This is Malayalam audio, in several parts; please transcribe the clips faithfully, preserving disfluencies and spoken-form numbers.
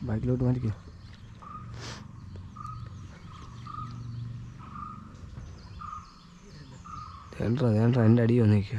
ബാക്കിലോട്ട് മാറ്റിക്കോ. വേണ്ട വേണ്ട എൻ്റെ അടി വന്നിരിക്കുക.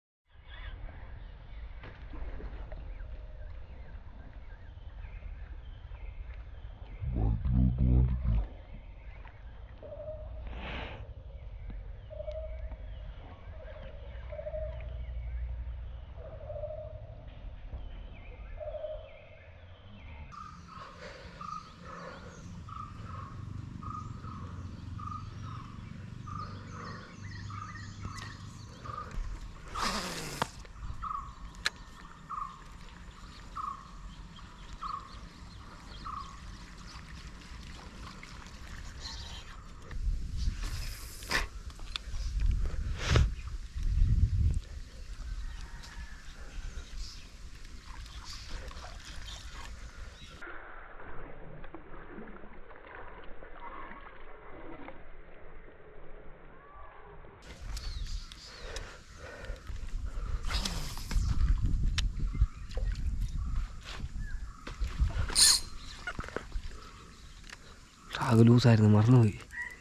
ആകെ ലൂസായിരുന്നു, മറന്നുപോയി.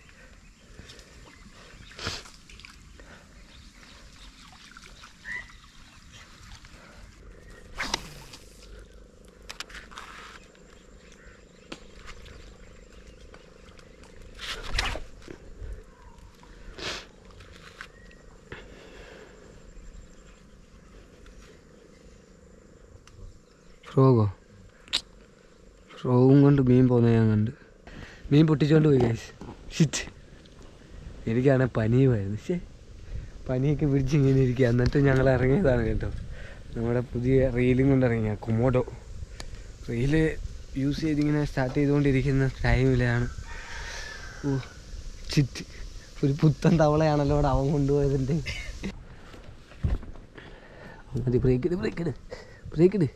ഫ്രോഗോ ഫ്രോഗും കൊണ്ട് മീൻ പോകുന്നത് ഞാൻ കണ്ട്. മീൻ പൊട്ടിച്ചുകൊണ്ട് പോയി ഗൈസ്. ഷിറ്റ്, എനിക്കാണെങ്കിൽ പനിയുമായിരുന്നു. പക്ഷേ പനിയൊക്കെ പിടിച്ച് ഇങ്ങനെ ഇരിക്കുക. എന്നിട്ട് ഞങ്ങൾ ഇറങ്ങിയതാണ് കേട്ടോ. നമ്മുടെ പുതിയ റീലും കൊണ്ട് ഇറങ്ങിയ കൊമോഡോ റീല് യൂസ് ചെയ്തിങ്ങനെ സ്റ്റാർട്ട് ചെയ്തുകൊണ്ടിരിക്കുന്ന ടൈമിലാണ് ഓ ഷിറ്റ്, ഒരു പുത്തൻ തവളയാണല്ലോ അവിടെ അവൻ കൊണ്ടുപോയതിൻ്റെ. മതി, ബ്രേക്ക് ഇട് ബ്രേക്ക് ഇട് ബ്രേക്ക് ഇട്.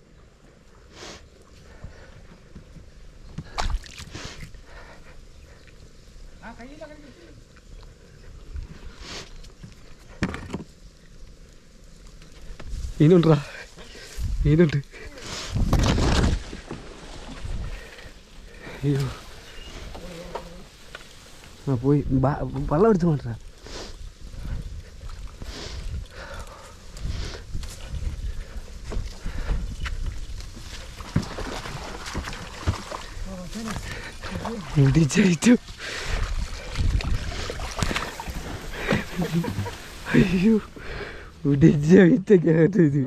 മീനുണ്ടാ, മീനുണ്ട്. അയ്യോ, ആ പോയി വെള്ളം എടുത്ത് മാറ്റാ. മുടിച്ചു. അയ്യോ, മുടിച്ച വിത്തൊക്കെ ഇത്.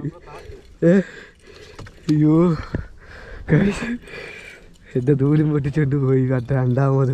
അയ്യോ എൻ്റെ നൂലും പൊട്ടിച്ചോണ്ട് പോയി കട്ട രണ്ടാമത്.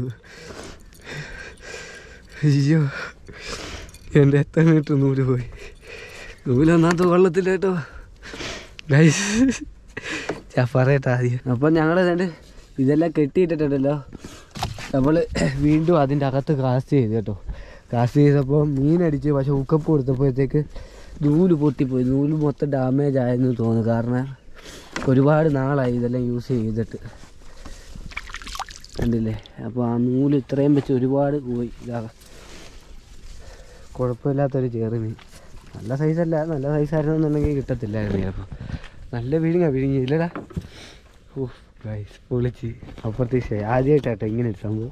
അയ്യോ, എൻ്റെ എത്ര മീറ്റർ നൂല് പോയി. നൂലൊന്നാമത്തെ കൊള്ളത്തില്ല കേട്ടോ ഗൈസ്. ഞാൻ പറയട്ടെ ആദ്യം. അപ്പം ഞങ്ങൾ രണ്ട് ഇതെല്ലാം കെട്ടിയിട്ടിട്ടുണ്ടല്ലോ. നമ്മൾ വീണ്ടും അതിൻ്റെ അകത്ത് കാസ്റ്റ് ചെയ്ത് കേട്ടോ. കാസ്റ്റ് ചെയ്തപ്പോൾ മീനടിച്ച്, പക്ഷെ ഉക്കപ്പ് കൊടുത്തപ്പോഴത്തേക്ക് നൂല് പൊട്ടിപ്പോയി. നൂല് മൊത്തം ഡാമേജ് ആയെന്ന് തോന്നുന്നു. കാരണം ഒരുപാട് നാളായി ഇതെല്ലാം യൂസ് ചെയ്തിട്ട്, കണ്ടില്ലേ. അപ്പോൾ ആ നൂല് ഇത്രയും വെച്ച് ഒരുപാട് പോയി. ഇതാ കുഴപ്പമില്ലാത്തൊരു ചെറു മീൻ. നല്ല സൈസല്ല, നല്ല സൈസായിരുന്നെന്നുണ്ടെങ്കിൽ കിട്ടത്തില്ലായിരുന്നു ചിലപ്പോൾ. നല്ല വിഴുങ്ങ വിഴുങ്ങി ഇല്ലടാ. ഓ ഗൈസ്, പൊളിച്ച്. അപ്രതീക്ഷ ആദ്യമായിട്ടാട്ടോ ഇങ്ങനെ ഒരു സംഭവം.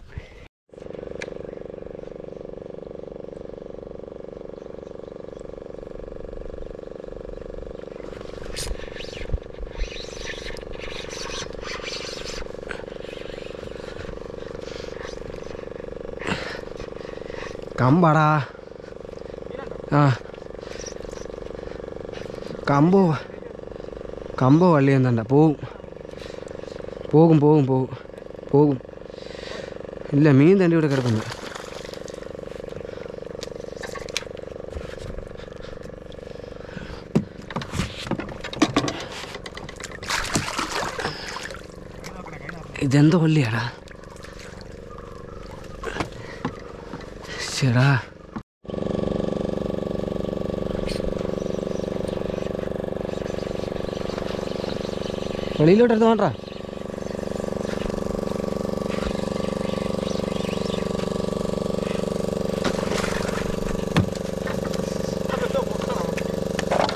കമ്പാടാ. ആ കമ്പോ കമ്പോ വള്ളി എന്നണ്ട. പോവും പോകും പോകും പോകും പോകും ഇല്ല, മീൻ തന്നെ ഇവിടെ കിടക്കുന്നു. ഇതെന്തോ വള്ളിയാടാ. ശരാ വെളിയിലോട്ട് എടുത്ത് വേണ്ട.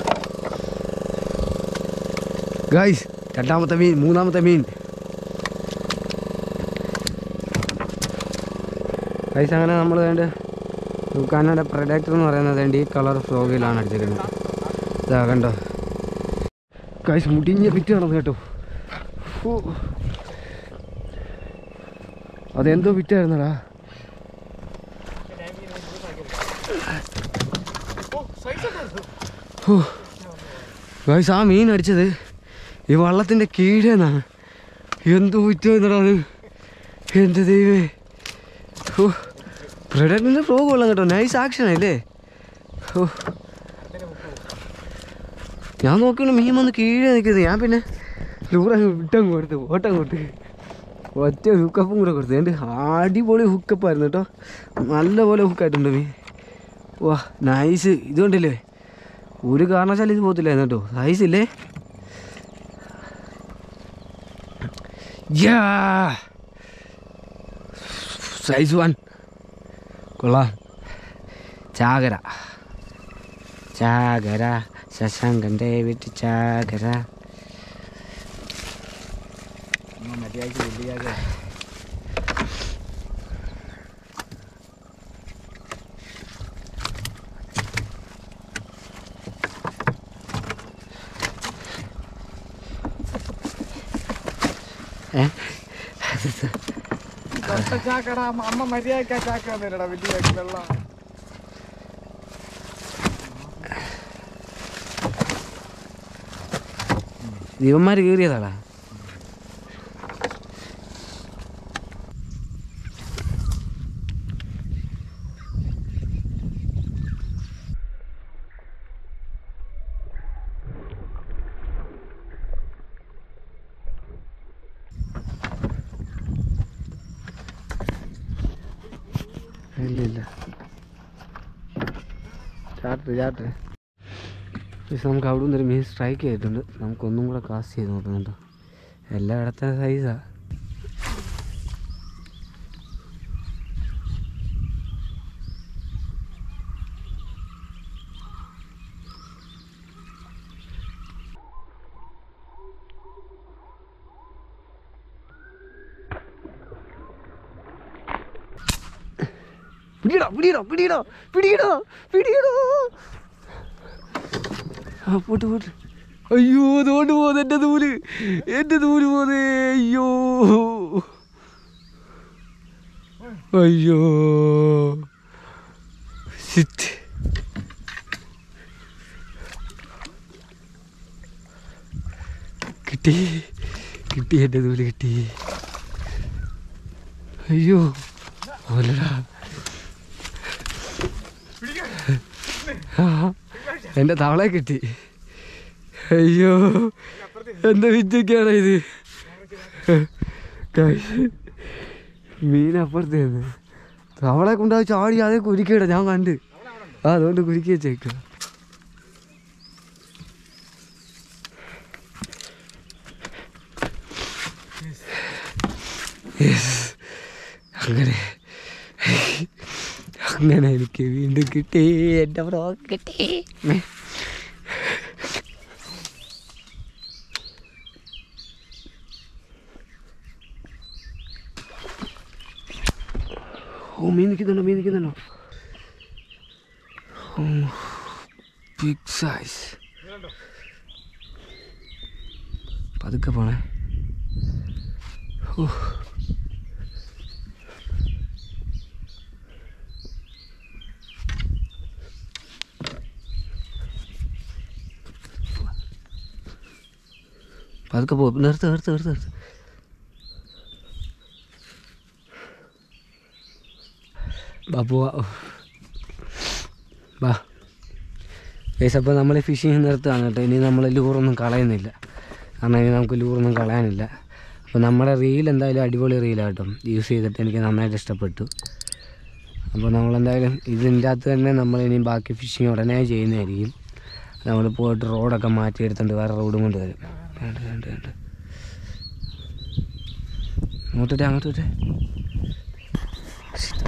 ഗൈസ്, രണ്ടാമത്തെ മീൻ, മൂന്നാമത്തെ മീൻ. ഗൈസ് അങ്ങനെ നമ്മൾ വേണ്ട ദുക്കാനയുടെ പ്രൊഡക്റ്റ് എന്ന് പറയുന്നത് വേണ്ടി ഈ കളർ ഫ്രോഗിലാണ് അടിച്ചിരിക്കുന്നത്. ഇതാ കണ്ടോ ഗൈസ്, മുടിഞ്ഞ പിറ്റ് നടന്നു കേട്ടോ. അതെന്തോ പിറ്റായിരുന്നടാ. ഗൈസ് ആ മീൻ അടിച്ചത് ഈ വള്ളത്തിൻ്റെ കീഴേന്നാണ്. എന്തോ വിറ്റുന്നടാ അത്. എൻ്റെ ദൈവമേ. ഓ പ്രൊഡക്റ്റിൻ്റെ ഫ്ലോ കൊള്ളാം കേട്ടോ. നൈസ് ആക്ഷനല്ലേ. ഓ ഞാൻ നോക്കിയാണ് മീൻ വന്ന് കീഴേ നിൽക്കുന്നത്. ഞാൻ പിന്നെ ലൂറങ്ങ് വിട്ടങ്ങ് കൊടുത്ത് ഓട്ടം കൊടുത്ത് ഒറ്റ ഹുക്കപ്പും കൂടെ കൊടുത്തു. എൻ്റെ അടിപൊളി ഹുക്കപ്പായിരുന്നു കേട്ടോ. നല്ലപോലെ ഹുക്കായിട്ടുണ്ട് മീൻ. വാ നൈസ്. ഇതുകൊണ്ടില്ലേ ഒരു കാരണവശാലും ഇത് പോകത്തില്ലായിരുന്നു കേട്ടോ. സൈസില്ലേ യാ സൈസ് വൺ കൊള്ളാം. ചാകര ചാകര ശശാങ്കൻ്റെ വീട്ടിൽ ചാകര. മതിയാക്കി വലിയ ചാകര. അമ്മ മര്യാദ ചാക്കടാ വലിയ വെള്ളം. ദൈവന്മാർ കയറിയതാടാ. ഇല്ല ഇല്ല ചാട്ട് ചാട്ട്. പക്ഷെ നമുക്ക് അവിടെ നിന്നൊരു മീൻ സ്ട്രൈക്ക് ചെയ്തിട്ടുണ്ട്. നമുക്കൊന്നും കൂടെ കാസ്റ്റ് ചെയ്ത് നോക്കുന്നുണ്ട്. എല്ലായിടത്തെ സൈസാണ്. പിടിയടോ പിടിയടോ പിടിയടോ പിടിയടോ പിടിയടോ. ആ പോട്ട് പോട്ട്. അയ്യോ തോണ്ട് പോകുന്നത് എൻ്റെ നൂല്. എൻ്റെ നൂല് പോകുന്നേ. അയ്യോ അയ്യോ സിറ്റ്. കിട്ടി കിട്ടി എൻ്റെ നൂല് കിട്ടി. അയ്യോ അല്ലടാ. എൻ്റെ തവളെ കിട്ടി. അയ്യോ എന്താ വിദ്യക്കാണ് ഇത്. മീനപ്പുറത്തേന്ന് തവളെ കൊണ്ടാ ചാടി അതേ കുരുക്കിയിട ഞാൻ കണ്ട്. ആ അതുകൊണ്ട് കുരുക്കി വെച്ചേക്ക. അങ്ങനെ അങ്ങനെ എനിക്ക് വീണ്ടും കിട്ടി. എൻ്റെ ഫ്രോഗ് കിട്ടി. ഓ മീൻ നിൽക്കുന്നുണ്ടോ മീൻ നിൽക്കുന്നുണ്ടോ. Big size. പതുക്കെ പോണേ. ഓ പതുക്കെ പോ. നിർത്ത് നിർത്ത് നിർത്ത് നിർത്ത്. ബാ പോവാ ബാ ഗൈസ്. അപ്പോൾ നമ്മൾ ഫിഷിങ് നിർത്തുകയാണ് കേട്ടോ. ഇനി നമ്മൾ ലൂറൊന്നും കളയുന്നില്ല. കാരണം ഇനി നമുക്ക് ലൂറൊന്നും കളയാനില്ല. അപ്പോൾ നമ്മുടെ റീൽ എന്തായാലും അടിപൊളി റീലാണ് കേട്ടോ. യൂസ് ചെയ്തിട്ട് എനിക്ക് നന്നായിട്ട് ഇഷ്ടപ്പെട്ടു. അപ്പോൾ നമ്മളെന്തായാലും ഇതിൻ്റെ അകത്ത് തന്നെ നമ്മളിനി ബാക്കി ഫിഷിങ് ഉടനെ ചെയ്യുന്നതായിരിക്കും. നമ്മൾ പോയിട്ട് റോഡൊക്കെ മാറ്റിയെടുത്തുകൊണ്ട് വേറെ റോഡും കൊണ്ട് വരും. വേണ്ട വേണ്ട വേണ്ട അങ്ങോട്ടിട്ട് അങ്ങോട്ടിട്ട്